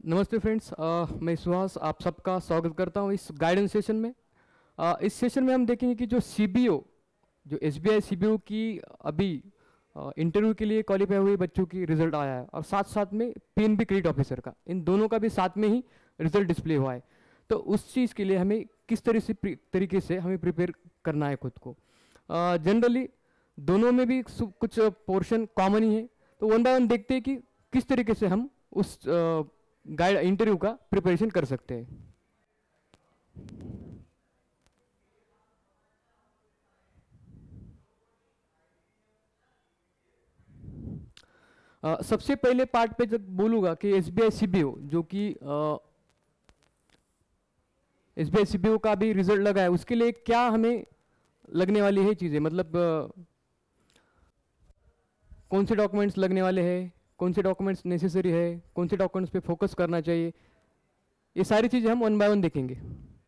नमस्ते फ्रेंड्स, मैं सुहास आप सबका स्वागत करता हूं इस गाइडेंस सेशन में। इस सेशन में हम देखेंगे कि जो सीबीओ, जो एसबीआई सीबीओ की अभी इंटरव्यू के लिए क्वालिफाई हुए बच्चों की रिजल्ट आया है और साथ साथ में पीएनबी क्रेडिट ऑफिसर का, इन दोनों का भी साथ में ही रिजल्ट डिस्प्ले हुआ है। तो उस चीज़ के लिए हमें किस तरीके से हमें प्रिपेयर करना है खुद को। जनरली दोनों में भी कुछ पोर्शन कॉमन ही है, तो वन बाय वन देखते हैं कि किस तरीके से हम उस गाइड इंटरव्यू का प्रिपरेशन कर सकते हैं। सबसे पहले पार्ट पे जब बोलूँगा कि एसबीआई सीबीओ, जो कि एसबीआई सीबीओ का भी रिजल्ट लगा है, उसके लिए क्या हमें लगने वाली है चीज़ें, मतलब कौन से डॉक्यूमेंट्स लगने वाले हैं, कौन से डॉक्यूमेंट्स नेसेसरी है, कौन से डॉक्यूमेंट्स पे फोकस करना चाहिए, ये सारी चीज़ें हम वन बाय वन देखेंगे।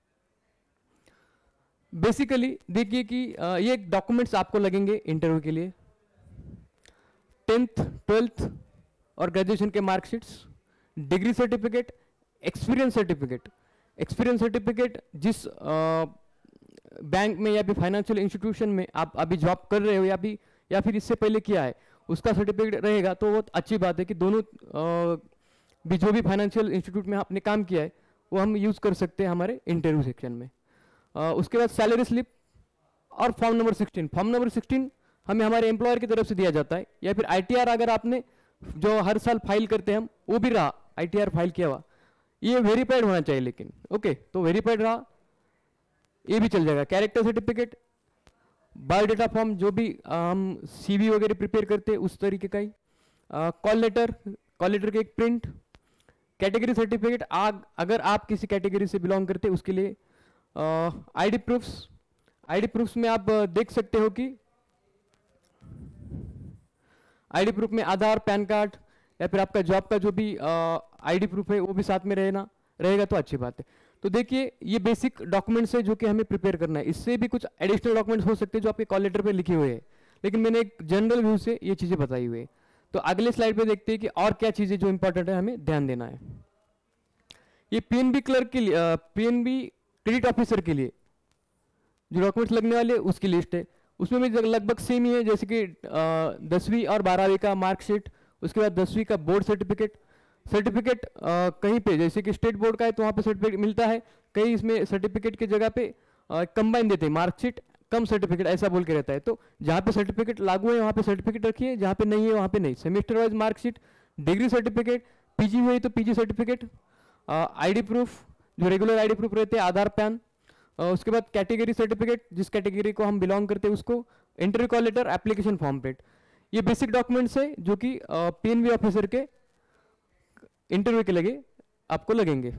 बेसिकली देखिए कि ये डॉक्यूमेंट्स आपको लगेंगे इंटरव्यू के लिए। 10th 12th और ग्रेजुएशन के marksheets, degree certificate, experience certificate. Experience certificate जिस बैंक में या फिर फाइनेंशियल इंस्टीट्यूशन में आप अभी जॉब कर रहे हो या फिर इससे पहले किया है, उसका सर्टिफिकेट रहेगा तो बहुत अच्छी बात है कि दोनों भी जो भी फाइनेंशियल इंस्टीट्यूट में आपने काम किया है वो हम यूज़ कर सकते हैं हमारे इंटरव्यू सेक्शन में। उसके बाद सैलरी स्लिप और फॉर्म नंबर 16। फॉर्म नंबर 16 हमें हमारे एम्प्लॉयर की तरफ से दिया जाता है, या फिर आईटीआर अगर आपने जो हर साल फाइल करते हैं हम, वो भी रहा आईटीआर फाइल किया हुआ, ये वेरीफाइड होना चाहिए लेकिन। ओके, तो वेरीफाइड रहा, ये भी चल जाएगा। कैरेक्टर सर्टिफिकेट, बायोडाटा फॉर्म, जो भी हम सीवी वगैरह प्रिपेयर करते हैं उस तरीके का ही। कॉल लेटर के एक प्रिंट, कैटेगरी सर्टिफिकेट, अगर आप किसी कैटेगरी से बिलोंग करते हैं उसके लिए। आईडी प्रूफ्स में आप देख सकते हो कि आईडी प्रूफ में आधार, पैन कार्ड या फिर आपका जॉब का जो भी आईडी प्रूफ है वो भी साथ में रहेगा तो अच्छी बात है। तो देखिए ये बेसिक डॉक्यूमेंट्स है जो कि हमें प्रिपेयर करना है। इससे भी कुछ एडिशनल डॉक्यूमेंट्स हो सकते हैं जो आपके कॉल लेटर पे लिखे हुए हैं, लेकिन मैंने एक जनरल व्यू से ये चीज़ें बताई हुई है। तो अगले स्लाइड पे देखते हैं कि और क्या चीज़ें जो इंपॉर्टेंट है हमें ध्यान देना है। ये पीएनबी क्लर्क के लिए, पीएनबी क्रेडिट ऑफिसर के लिए जो डॉक्यूमेंट्स लगने वाले उसकी लिस्ट है। उसमें भी लगभग सेम ही है, जैसे कि 10वीं और 12वीं का मार्कशीट, उसके बाद 10वीं का बोर्ड सर्टिफिकेट। कहीं पे जैसे कि स्टेट बोर्ड का है तो वहाँ पे सर्टिफिकेट मिलता है, कहीं इसमें सर्टिफिकेट की जगह पे कंबाइन देते हैं, मार्कशीट कम सर्टिफिकेट ऐसा बोल के रहता है। तो जहाँ पे सर्टिफिकेट लागू है वहाँ पे सर्टिफिकेट रखिए, जहाँ पे नहीं है वहाँ पे नहीं। Semester wise marksheet, degree certificate, PG हुई तो पीजी सर्टिफिकेट, आईडी प्रूफ जो रेगुलर आईडी प्रूफ रहते हैं, आधार, पैन। उसके बाद कैटेगरी सर्टिफिकेट, जिस कैटेगरी को हम बिलोंग करते हैं उसको, interview call letter, application form print. ये बेसिक डॉक्यूमेंट्स है जो कि पीएनबी ऑफिसर के इंटरव्यू के लगे आपको लगेंगे।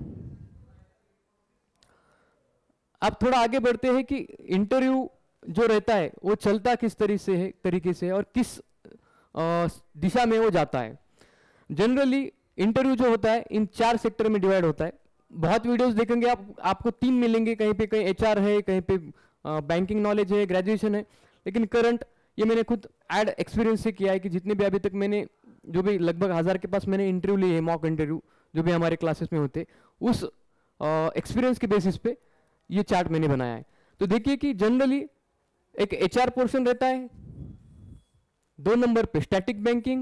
अब थोड़ा आगे बढ़ते हैं कि इंटरव्यू जो रहता है वो चलता किस तरीके से और किस दिशा में वो जाता है। जनरली इंटरव्यू जो होता है इन 4 सेक्टर में डिवाइड होता है। बहुत वीडियोस देखेंगे आपको 3 मिलेंगे, कहीं एचआर है, कहीं पे बैंकिंग नॉलेज है, ग्रेजुएशन है। लेकिन करंट ये मैंने खुद एड एक्सपीरियंस से किया है कि जितने भी अभी तक मैंने जो भी लगभग 1000 के पास मैंने इंटरव्यू लिए है, मॉक इंटरव्यू जो भी हमारे क्लासेस में होते, उस एक्सपीरियंस के बेसिस पे ये चार्ट मैंने बनाया है। तो देखिए कि जनरली एक एचआर पोर्शन रहता है, 2 नंबर पे स्टैटिक बैंकिंग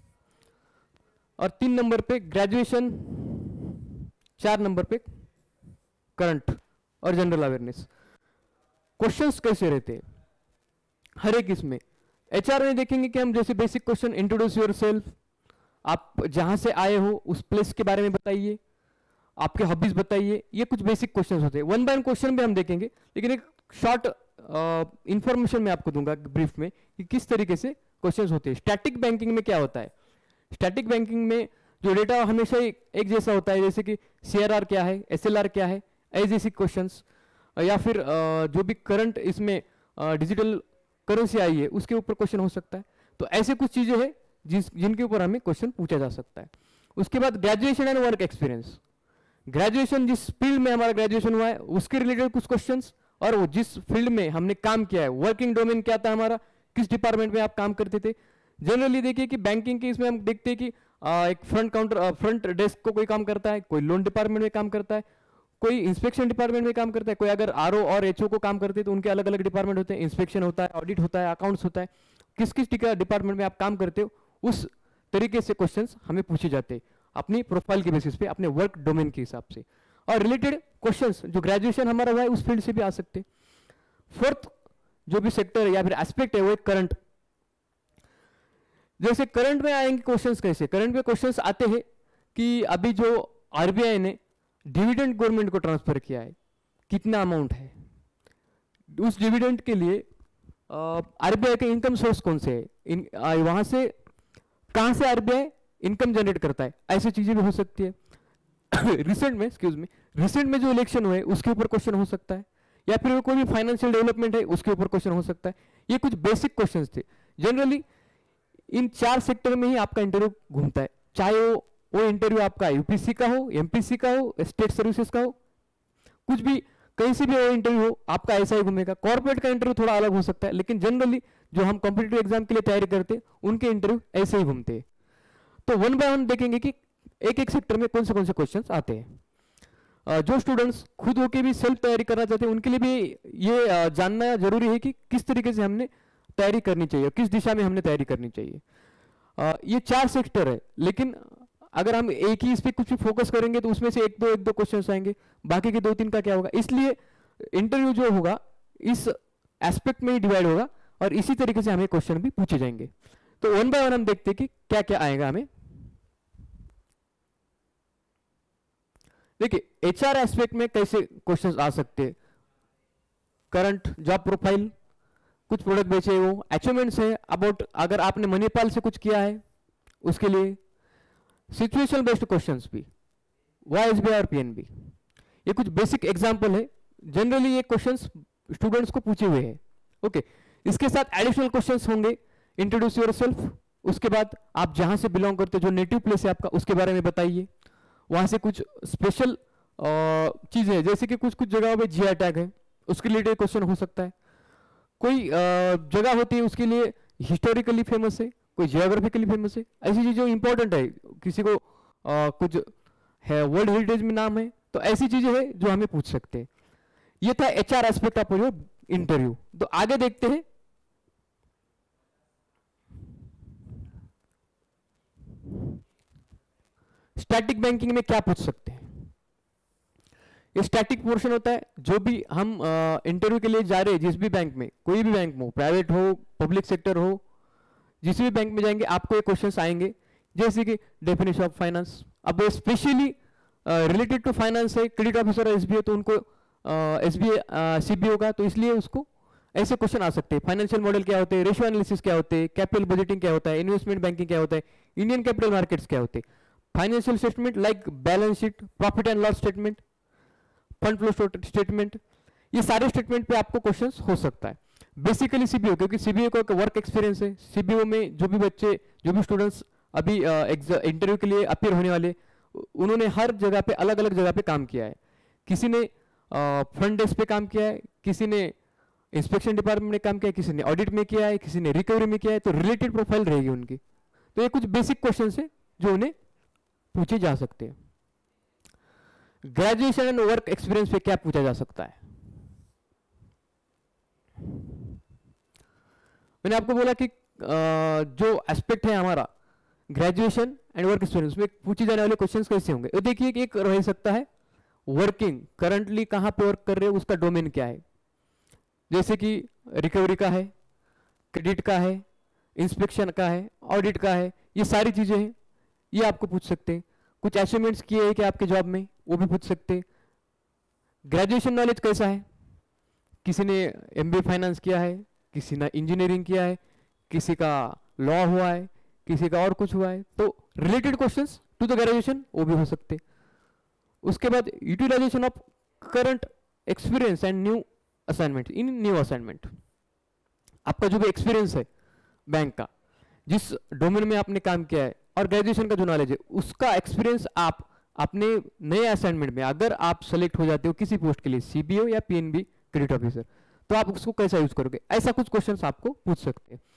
और 3 नंबर पे ग्रेजुएशन, 4 नंबर पे करंट और जनरल अवेयरनेस। क्वेश्चंस कैसे रहते हैं हर एक इसमें। एचआर में देखेंगे कि हम जैसे बेसिक क्वेश्चन, इंट्रोड्यूस योरसेल्फ, आप जहां से आए हो उस प्लेस के बारे में बताइए, आपके हॉबीज बताइए, ये कुछ बेसिक क्वेश्चंस होते हैं। वन बाय वन क्वेश्चन भी हम देखेंगे, लेकिन एक शॉर्ट इंफॉर्मेशन मैं आपको दूंगा ब्रीफ में कि किस तरीके से क्वेश्चंस होते हैं। स्टैटिक बैंकिंग में क्या होता है, स्टैटिक बैंकिंग में जो डेटा हमेशा एक जैसा होता है, जैसे कि सीआरआर क्या है, एसएलआर क्या है, ऐसे क्वेश्चंस, या फिर जो भी करंट इसमें डिजिटल करेंसी आई है उसके ऊपर क्वेश्चन हो सकता है। तो ऐसे कुछ चीजें हैं जिनके ऊपर हमें क्वेश्चन पूछा जा सकता है। उसके बाद graduation and work experience, graduation जिस फील्ड में हमारा ग्रेजुएशन हुआ है उसके रिलेटेड कुछ क्वेश्चंस, और वो जिस फील्ड में हमने काम किया है, वर्किंग डोमेन क्या था हमारा, किस डिपार्टमेंट में आप काम करते थे, जनरली देखिए कि बैंकिंग के इसमें हम देखते हैं कि एक फ्रंट डेस्क को कोई काम करता है, कोई लोन डिपार्टमेंट में काम करता है, कोई इंस्पेक्शन डिपार्टमेंट में काम करता है, कोई अगर आरओ और एचओ को काम करते हैं तो उनके अलग अलग डिपार्टमेंट होते हैं, इंस्पेक्शन होता है, ऑडिट होता है, अकाउंट्स होता है। किस किस डिपार्टमेंट में आप काम करते हो उस तरीके से क्वेश्चंस हमें पूछे जाते हैं अपनी प्रोफाइल के बेसिस पे, अपने वर्क डोमेन के हिसाब से। और रिलेटेड क्वेश्चंस जो ग्रेजुएशन हमारा हुआ है उस फील्ड से भी आ सकते हैं। फोर्थ जो भी सेक्टर है या फिर एस्पेक्ट है वो एक करंट। जैसे करंट में आएंगे क्वेश्चंस, कैसे करंट में क्वेश्चंस आते हैं कि अभी जो आरबीआई ने डिविडेंड गवर्नमेंट को ट्रांसफर किया है, कितना अमाउंट है, उस डिविडेंड के लिए आरबीआई के इनकम सोर्स कौन से है, वहां से कहां से आरबीआई इनकम जनरेट करता है, ऐसी चीजें भी हो सकती है। रिसेंट में जो इलेक्शन हुए उसके ऊपर क्वेश्चन हो सकता है, या फिर कोई भी फाइनेंशियल डेवलपमेंट है उसके ऊपर क्वेश्चन हो सकता है। ये कुछ बेसिक क्वेश्चंस थे। जनरली इन 4 सेक्टर में ही आपका इंटरव्यू घूमता है, चाहे वो इंटरव्यू आपका यूपीसी का हो, एमपीसी का हो, स्टेट सर्विसेज का हो, कुछ भी कहीं से भी वो इंटरव्यू हो आपका ऐसा ही घूमेगा। कॉर्पोरेट का इंटरव्यू थोड़ा अलग हो सकता है, लेकिन जनरली जो हम कॉम्पिटिटिव एग्जाम के लिए तैयारी करते हैं उनके इंटरव्यू ऐसे ही घूमते हैं। तो वन बाय वन देखेंगे कि एक एक सेक्टर में कौन से क्वेश्चन आते हैं। जो स्टूडेंट्स खुद होकर भी सेल्फ तैयारी करना चाहते हैं उनके लिए भी ये जानना जरूरी है कि किस तरीके से हमने तैयारी करनी चाहिए, किस दिशा में हमने तैयारी करनी चाहिए। ये 4 सेक्टर है, लेकिन अगर हम एक ही इस पे कुछ भी फोकस करेंगे तो उसमें से एक दो क्वेश्चंस आएंगे, बाकी के 2-3 का क्या होगा। इसलिए इंटरव्यू जो होगा इस एस्पेक्ट में ही डिवाइड होगा और इसी तरीके से हमें क्वेश्चन भी पूछे जाएंगे। तो वन बाय वन हम देखते हैं कि क्या क्या आएगा हमें। देखिए एचआर एस्पेक्ट में कैसे क्वेश्चंस आ सकते हैं। करंट जॉब प्रोफाइल, कुछ प्रोडक्ट बेचे वो, अचीवमेंट्स है अबाउट अगर आपने मणिपाल से कुछ किया है उसके लिए, सिचुएशन बेस्ड क्वेश्चंस भी, वाईएसबी और पीएनबी, ये कुछ बेसिक एग्जांपल है। जनरली ये क्वेश्चंस स्टूडेंट्स को पूछे हुए हैं। ओके, इसके साथ एडिशनल क्वेश्चंस होंगे, इंट्रोड्यूस योरसेल्फ, उसके बाद आप जहां से बिलोंग करते हो, जो नेटिव प्लेस है आपका उसके बारे में बताइए, वहां से कुछ स्पेशल चीजें है जैसे कि कुछ जगहों पे जीआई टैग है उसके रिलेटेड क्वेश्चन हो सकता है। कोई जगह होती है उसके लिए हिस्टोरिकली फेमस है, कोई जियोग्राफिकली फेमस है, ऐसी चीजें इंपॉर्टेंट है, किसी को कुछ है वर्ल्ड हेरिटेज में नाम है, तो ऐसी चीजें है जो हमें पूछ सकते हैं। ये था HR aspect of your interview. तो आगे देखते हैं स्टैटिक बैंकिंग में क्या पूछ सकते हैं। ये स्टैटिक पोर्शन होता है, जो भी हम इंटरव्यू के लिए जा रहे हैं, जिस भी बैंक में, कोई भी बैंक हो, प्राइवेट हो, पब्लिक सेक्टर हो, जिस भी बैंक में जाएंगे आपको ये क्वेश्चंस आएंगे, जैसे कि डेफिनेशन ऑफ फाइनेंस। अब स्पेशली रिलेटेड टू फाइनेंस है, क्रेडिट ऑफिसर एसबीआई, तो उनको एसबीआई सीबीओ का, तो इसलिए उसको ऐसे क्वेश्चन आ सकते हैं। फाइनेंशियल मॉडल क्या होते हैं, रेशियो एनालिसिस क्या होते हैं, कैपिटल बजटिंग क्या होता है, इन्वेस्टमेंट बैंकिंग क्या होता है, इंडियन कैपिटल मार्केट्स क्या होते हैं, financial statement like balance sheet, profit and loss statement, fund flow statement, ये सारे स्टेटमेंट पे आपको क्वेश्चंस हो सकता है। बेसिकली सीबीओ, क्योंकि सीबीओ का वर्क एक्सपीरियंस है, सीबीओ में जो भी बच्चे, जो भी स्टूडेंट्स अभी इंटरव्यू के लिए अपीयर होने वाले, उन्होंने हर जगह पे अलग अलग जगह पे काम किया है। किसी ने फ्रंट डेस्क पे काम किया है, किसी ने इंस्पेक्शन डिपार्टमेंट में काम किया है, किसी ने ऑडिट में किया है, किसी ने रिकवरी में किया है, तो रिलेटेड प्रोफाइल रहेगी उनकी। तो ये कुछ बेसिक क्वेश्चन है जो उन्हें पूछे जा सकते हैं। ग्रेजुएशन एंड वर्क एक्सपीरियंस पे क्या पूछा जा सकता है। मैंने आपको बोला कि जो एस्पेक्ट है हमारा ग्रेजुएशन एंड वर्क एक्सपीरियंस में पूछे जाने वाले क्वेश्चंस कैसे होंगे। तो देखिए कि एक रह सकता है वर्किंग, करंटली कहां पे वर्क कर रहे हो, उसका डोमेन क्या है, जैसे कि रिकवरी का है, क्रेडिट का है, इंस्पेक्शन का है, ऑडिट का है, ये सारी चीजें हैं, ये आपको पूछ सकते हैं। कुछ अचीवमेंट्स किए हैं कि आपके जॉब में, वो भी पूछ सकते हैं। ग्रेजुएशन नॉलेज कैसा है, किसी ने एमबीए फाइनेंस किया है, किसी ने इंजीनियरिंग किया है, किसी का लॉ हुआ है, किसी का और कुछ हुआ है, तो related questions to the graduation वो भी हो सकते हैं। उसके बाद utilization of current experience and new assignment, in new assignment, आपका जो भी एक्सपीरियंस है बैंक का, जिस डोमेन में आपने काम किया है, और ग्रेजुएशन का जो नॉलेज है, उसका एक्सपीरियंस आप अपने नए असाइनमेंट में, अगर आप सेलेक्ट हो जाते हो किसी पोस्ट के लिए, सीबीओ या पीएनबी क्रेडिट ऑफिसर, तो आप उसको कैसा यूज करोगे, ऐसा कुछ क्वेश्चंस आपको पूछ सकते हैं।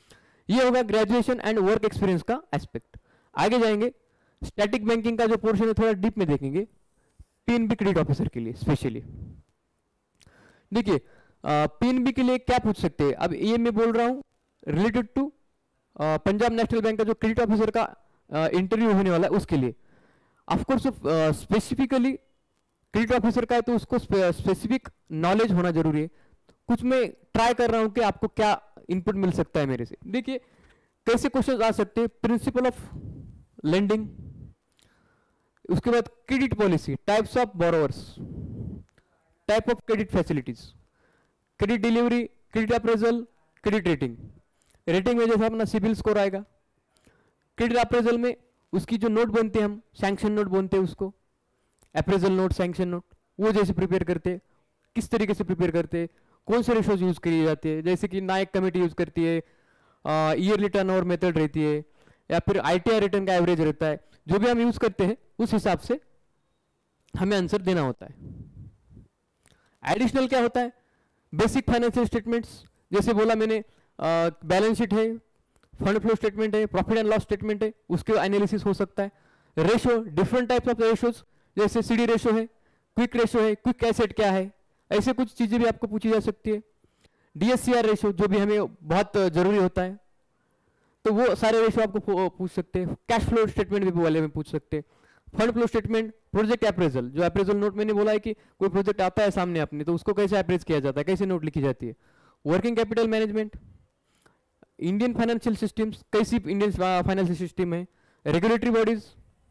ये होगा ग्रेजुएशन एंड वर्क एक्सपीरियंस का एस्पेक्ट। आगे जाएंगे, स्टैटिक बैंकिंग का जो पोर्शन है थोड़ा डीप में देखेंगे, पीएनबी क्रेडिट ऑफिसर के लिए स्पेशली। देखिए पीएनबी के लिए क्या पूछ सकते हैं, अब ये मैं बोल रहा हूं related to Punjab national bank का जो क्रेडिट ऑफिसर का इंटरव्यू होने वाला है उसके लिए। ऑफकोर्स स्पेसिफिकली क्रेडिट ऑफिसर का है तो उसको स्पेसिफिक नॉलेज होना जरूरी है। कुछ मैं ट्राई कर रहा हूं कि आपको क्या इनपुट मिल सकता है मेरे से। देखिए कैसे क्वेश्चन आ सकते हैं, प्रिंसिपल ऑफ लेंडिंग, उसके बाद credit policy, types of borrowers, type of credit facilities, credit delivery, credit appraisal, credit rating. Rating में जैसे अपना सिबिल स्कोर आएगा, क्रेडिट अप्रेजल में उसकी जो नोट बनते हैं हम सैंक्शन नोट बोलते हैं उसको, अप्रेजल नोट, सैंक्शन नोट, वो जैसे प्रिपेयर करते हैं, किस तरीके से प्रिपेयर करते हैं, कौन से रेशोज यूज किए जाते हैं, जैसे कि नायक कमेटी यूज करती है, ईयरली टर्नओवर मेथड रहती है, या फिर आईटीआर रिटर्न का एवरेज रहता है, जो भी हम यूज करते हैं उस हिसाब से हमें आंसर देना होता है। एडिशनल क्या होता है, बेसिक फाइनेंशियल स्टेटमेंट्स, जैसे बोला मैंने बैलेंस शीट है, फंड फ्लो स्टेटमेंट है, प्रॉफिट एंड लॉस स्टेटमेंट है, उसके एनालिसिस हो सकता है। Ratio, different types of ratios, जैसे सीडी रेशो है, क्विक रेशो है, क्विक एसेट क्या है, ऐसे कुछ चीजें भी आपको पूछी जा सकती है। डीएससीआर रेशो जो भी हमें बहुत जरूरी होता है, तो वो सारे रेशो आपको पूछ सकते हैं। कैश फ्लो स्टेटमेंट भी वाले में पूछ सकते हैं। Fund flow statement, project appraisal, जो अप्रेजल नोट मैंने बोला है कि कोई प्रोजेक्ट आता है सामने अपने तो उसको कैसे अप्रेज किया जाता है, कैसे नोट लिखी जाती है। Working capital management, Indian financial systems, कैसी इंडियन फाइनेंशियल सिस्टम है, रेगुलेटरी बॉडीज,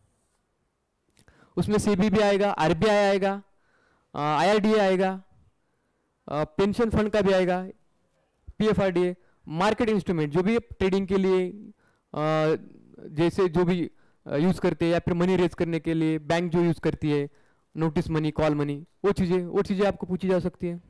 उसमें सीबीबी आएगा, आरबीआई आएगा, आईआरडीए आएगा, पेंशन फंड का भी आएगा, पीएफआरडीए, मार्केट इंस्ट्रूमेंट जो भी ट्रेडिंग के लिए जैसे जो भी यूज करते हैं, या फिर मनी रेज करने के लिए बैंक जो यूज करती है, नोटिस मनी, कॉल मनी, वो चीजें आपको पूछी जा सकती है।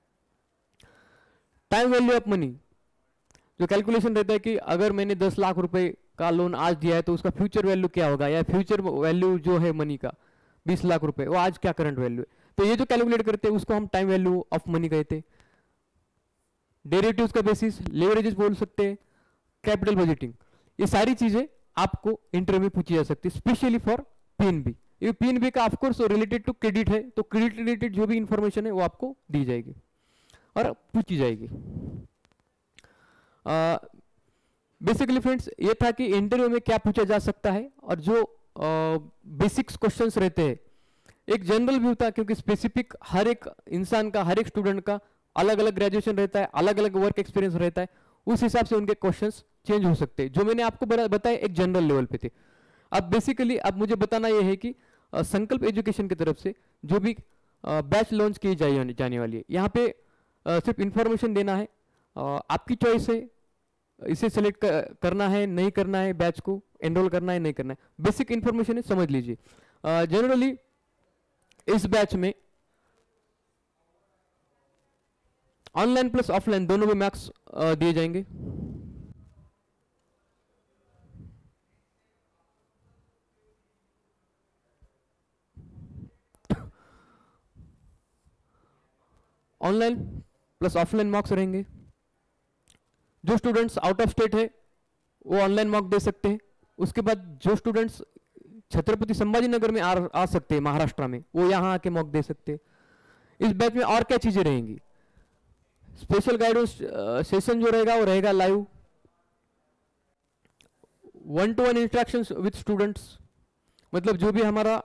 टाइम वैल्यू ऑफ मनी, जो कैलकुलेशन रहता है कि अगर मैंने 10 लाख रुपए का लोन आज दिया है तो उसका फ्यूचर वैल्यू क्या होगा, या फ्यूचर वैल्यू जो है मनी का 20 लाख रुपए, वो आज क्या करंट वैल्यू है, तो ये जो कैलकुलेट करते हैं उसको हम टाइम वैल्यू ऑफ मनी कहते हैं। डेरिवेटिव्स का बेसिस, लेवरेजेस बोल सकते हैं, कैपिटल बजटिंग, ये सारी चीजें आपको इंटरव्यू में पूछी जा सकती है, स्पेशली फॉर पीएनबी। ये पीएनबी का ऑफकोर्स रिलेटेड टू क्रेडिट है, तो क्रेडिट रिलेटेड जो भी इंफॉर्मेशन है वो आपको दी जाएगी और पूछी जाएगी। बेसिकली फ्रेंड्स ये था कि इंटरव्यू में क्या पूछा जा सकता है, और जो बेसिक्स क्वेश्चंस रहते हैं, एक जनरल व्यू था क्योंकि स्पेसिफिक हर एक इंसान का, हर एक स्टूडेंट का अलग अलग ग्रेजुएशन रहता है, अलग अलग वर्क एक्सपीरियंस रहता है, उस हिसाब से उनके क्वेश्चंस चेंज हो सकते हैं। जो मैंने आपको बताया एक जनरल लेवल पे थे। अब बेसिकली अब मुझे बताना यह है कि संकल्प एजुकेशन की तरफ से जो भी बैच लॉन्च की जाने वाली है, यहाँ पे सिर्फ इंफॉर्मेशन देना है, आपकी चॉइस है, इसे सेलेक्ट करना है नहीं करना है, बैच को एनरोल करना है नहीं करना है, बेसिक इंफॉर्मेशन है, समझ लीजिए। जनरली इस बैच में ऑनलाइन प्लस ऑफलाइन दोनों में मार्क्स दिए जाएंगे। ऑनलाइन प्लस ऑफलाइन मार्क्स रहेंगे। जो स्टूडेंट्स आउट ऑफ स्टेट है वो ऑनलाइन मार्क दे सकते हैं। उसके बाद जो स्टूडेंट्स छत्रपति संभाजीनगर में आ सकते हैं महाराष्ट्र में, वो यहाँ आके मॉक दे सकते हैं। इस बैच में और क्या चीजें रहेंगी, स्पेशल गाइडेंस सेशन जो रहेगा वो रहेगा live, 1-to-1 interactions with students, मतलब जो भी हमारा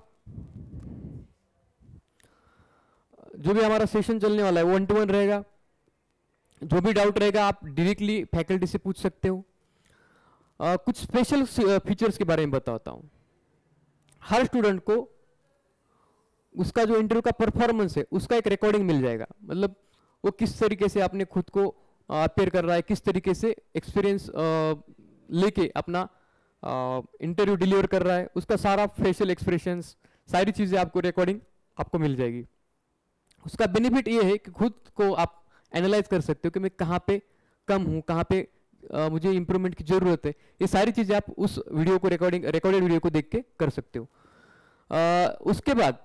सेशन चलने वाला है 1-to-1 रहेगा। जो भी डाउट रहेगा आप डायरेक्टली फैकल्टी से पूछ सकते हो। कुछ स्पेशल फीचर्स के बारे में बताता हूं। हर स्टूडेंट को उसका जो इंटरव्यू का परफॉर्मेंस है उसका एक रिकॉर्डिंग मिल जाएगा, मतलब वो किस तरीके से अपने खुद को अपेयर कर रहा है, किस तरीके से एक्सपीरियंस लेके अपना इंटरव्यू डिलीवर कर रहा है, उसका सारा फेशियल एक्सप्रेशंस, सारी चीजें आपको रिकॉर्डिंग आपको मिल जाएगी। उसका बेनिफिट ये है कि खुद को आप एनालाइज कर सकते हो कि मैं कहाँ पे कम हूँ, कहाँ पे मुझे इंप्रूवमेंट की जरूरत है। ये सारी चीजें आप उस वीडियो को रिकॉर्डेड वीडियो को देख के कर सकते हो। उसके बाद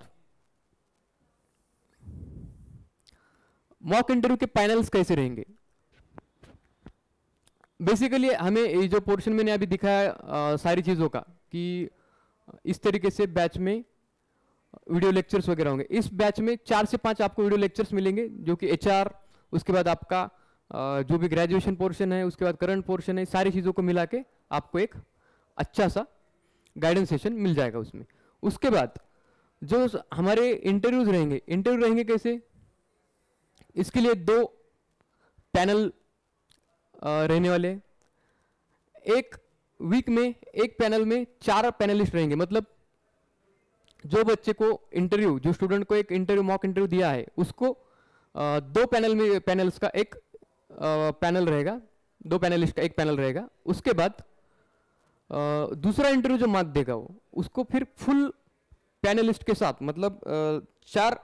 मॉक इंटरव्यू के पैनल्स कैसे रहेंगे, बेसिकली हमें ये जो पोर्शन मैंने अभी दिखाया सारी चीज़ों का कि इस तरीके से बैच में वीडियो लेक्चर्स वगैरह होंगे। इस बैच में 4 से 5 आपको वीडियो लेक्चर्स मिलेंगे जो कि एचआर, उसके बाद आपका जो भी ग्रेजुएशन पोर्शन है, उसके बाद करंट पोर्शन है, सारी चीज़ों को मिला के आपको एक अच्छा सा गाइडेंस सेशन मिल जाएगा उसमें। उसके बाद जो हमारे इंटरव्यूज रहेंगे, इंटरव्यू रहेंगे कैसे, इसके लिए 2 पैनल रहने वाले हैं। एक वीक में एक पैनल में 4 पैनलिस्ट रहेंगे, मतलब जो बच्चे को इंटरव्यू, जो स्टूडेंट को एक इंटरव्यू, मॉक इंटरव्यू दिया है, उसको 2 पैनल्स का एक पैनल रहेगा, 2 पैनलिस्ट का एक पैनल रहेगा। उसके बाद दूसरा इंटरव्यू जो मार्क देगा वो उसको फिर फुल पैनलिस्ट के साथ, मतलब 4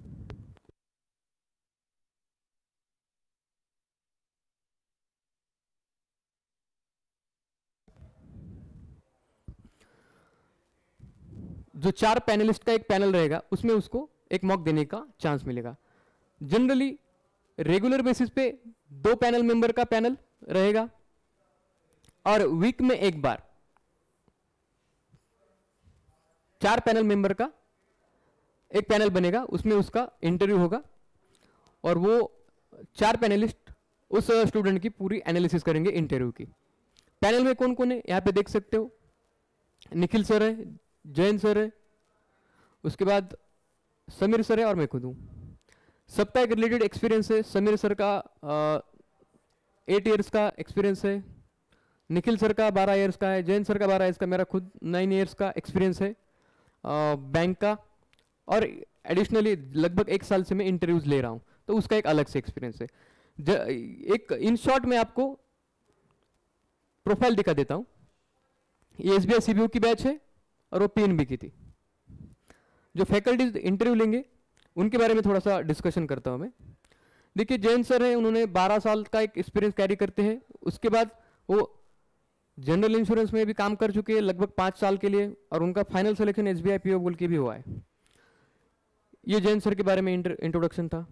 जो 4 पैनलिस्ट का एक पैनल रहेगा उसमें उसको एक मॉक देने का चांस मिलेगा। जनरली रेगुलर बेसिस पे 2 पैनल मेंबर का पैनल रहेगा और वीक में एक बार 4 पैनल मेंबर का एक पैनल बनेगा, उसमें उसका इंटरव्यू होगा और वो 4 पैनलिस्ट उस स्टूडेंट की पूरी एनालिसिस करेंगे इंटरव्यू की। पैनल में कौन कौन है यहाँ पे देख सकते हो, निखिल सर है, जयंत सर है, उसके बाद समीर सर है और मैं खुद हूँ। सबका एक रिलेटेड एक्सपीरियंस है। समीर सर का 8 इयर्स का एक्सपीरियंस है, निखिल सर का 12 इयर्स का है, जयंत सर का 12 इयर्स का, मेरा खुद 9 इयर्स का एक्सपीरियंस है बैंक का, और एडिशनली लगभग 1 साल से मैं इंटरव्यूज ले रहा हूँ, तो उसका एक अलग से एक्सपीरियंस है। एक इन शॉर्ट में आपको प्रोफाइल दिखा देता हूँ। ये SBI CBU की बैच है और वो PNB की थी। जो फैकल्टीज इंटरव्यू लेंगे उनके बारे में थोड़ा सा डिस्कशन करता हूँ मैं। देखिए जैन सर है, उन्होंने 12 साल का एक एक्सपीरियंस कैरी करते हैं। उसके बाद वो जनरल इंश्योरेंस में भी काम कर चुके हैं लगभग 5 साल के लिए, और उनका फाइनल सिलेक्शन SBI PO बोल के भी हुआ है। ये जैन सर के बारे में इंट्रोडक्शन था।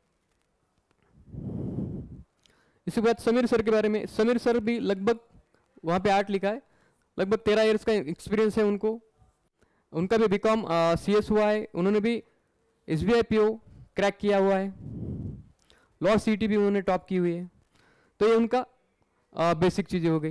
इसके बाद समीर सर के बारे में, समीर सर भी लगभग वहाँ पे 8 लिखा है, लगभग 13 इयर्स का एक्सपीरियंस है उनको। उनका भी BCom CS हुआ है, उन्होंने भी SBI PO क्रैक किया हुआ है, लॉ CT भी उन्होंने टॉप की हुई है। तो ये उनका बेसिक चीज़ें हो गई।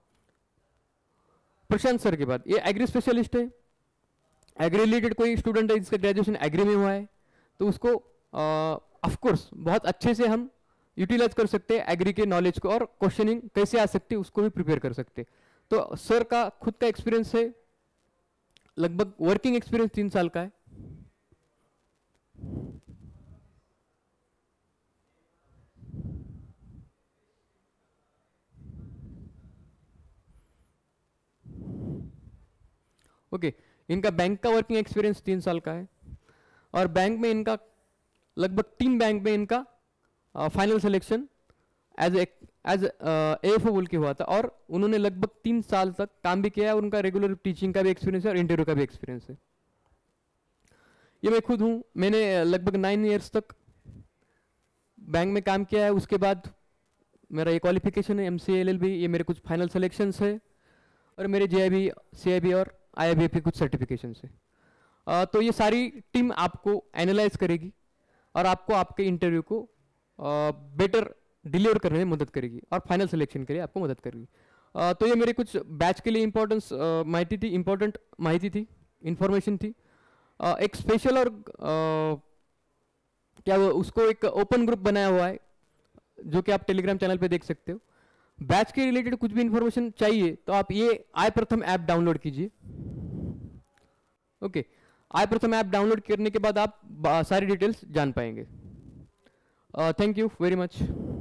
प्रशांत सर के बाद ये एग्री स्पेशलिस्ट है। एग्री रिलेटेड कोई स्टूडेंट है जिसका ग्रेजुएशन एग्री में हुआ है तो उसको ऑफ कोर्स बहुत अच्छे से हम यूटिलाइज कर सकते हैं एग्री के नॉलेज को, और क्वेश्चनिंग कैसे आ सकती है उसको भी प्रिपेयर कर सकते हैं। तो सर का खुद का एक्सपीरियंस है, लगभग वर्किंग एक्सपीरियंस 3 साल का है। ओके, इनका बैंक का वर्किंग एक्सपीरियंस 3 साल का है, और बैंक में इनका लगभग 3 बैंक में इनका फाइनल सिलेक्शन एज AFO बोल के हुआ था, और उन्होंने लगभग 3 साल तक काम भी किया है, और उनका रेगुलर टीचिंग का भी एक्सपीरियंस है और इंटरव्यू का भी एक्सपीरियंस है। ये मैं खुद हूँ, मैंने लगभग 9 इयर्स तक बैंक में काम किया है। उसके बाद मेरा ये क्वालिफिकेशन है MCA LLB, ये मेरे कुछ फाइनल सिलेक्शंस है, और मेरे JIB CIB और IIBF के कुछ सर्टिफिकेशंस है। तो ये सारी टीम आपको एनालाइज करेगी और आपको आपके इंटरव्यू को बेटर डिलीवर करने में मदद करेगी और फाइनल सिलेक्शन के लिए आपको मदद करेगी। तो ये मेरे कुछ बैच के लिए इम्पोर्टेंट माहिती थी, इंफॉर्मेशन थी। एक स्पेशल और क्या वो उसको एक ओपन ग्रुप बनाया हुआ है जो कि आप टेलीग्राम चैनल पे देख सकते हो। बैच के रिलेटेड कुछ भी इंफॉर्मेशन चाहिए तो आप ये iPratham ऐप डाउनलोड कीजिए। ओके, iPratham ऐप डाउनलोड करने के बाद आप सारी डिटेल्स जान पाएंगे। Thank you very much.